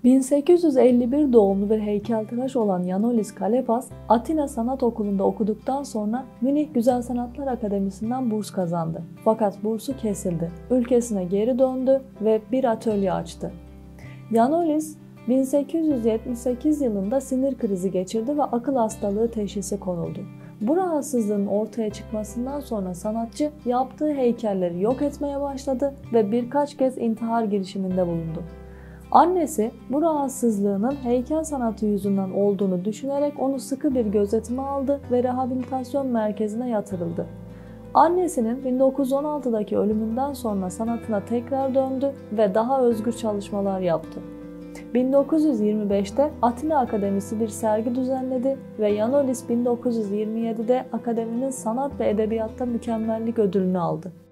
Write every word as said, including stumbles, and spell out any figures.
bin sekiz yüz elli bir doğumlu bir heykeltıraş olan Yanolis Kalepas, Atina Sanat Okulu'nda okuduktan sonra Münih Güzel Sanatlar Akademisi'nden burs kazandı. Fakat bursu kesildi. Ülkesine geri döndü ve bir atölye açtı. Yanolis, bin sekiz yüz yetmiş sekiz yılında sinir krizi geçirdi ve akıl hastalığı teşhisi konuldu. Bu rahatsızlığın ortaya çıkmasından sonra sanatçı yaptığı heykelleri yok etmeye başladı ve birkaç kez intihar girişiminde bulundu. Annesi bu rahatsızlığının heykel sanatı yüzünden olduğunu düşünerek onu sıkı bir gözetime aldı ve rehabilitasyon merkezine yatırıldı. Annesinin bin dokuz yüz on altıdaki ölümünden sonra sanatına tekrar döndü ve daha özgür çalışmalar yaptı. bin dokuz yüz yirmi beşte Atina Akademisi bir sergi düzenledi ve Yanolis bin dokuz yüz yirmi yedide Akademinin Sanat ve Edebiyatta Mükemmellik Ödülünü aldı.